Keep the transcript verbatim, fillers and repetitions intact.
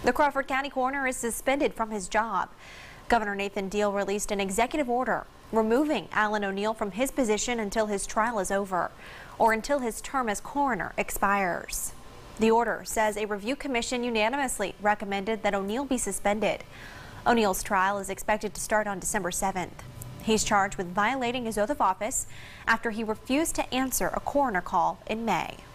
The Crawford County coroner is suspended from his job. Governor Nathan Deal released an executive order removing Alan O'Neill from his position until his trial is over or until his term as coroner expires. The order says a review commission unanimously recommended that O'Neill be suspended. O'Neill's trial is expected to start on December seventh. He's charged with violating his oath of office after he refused to answer a coroner call in May.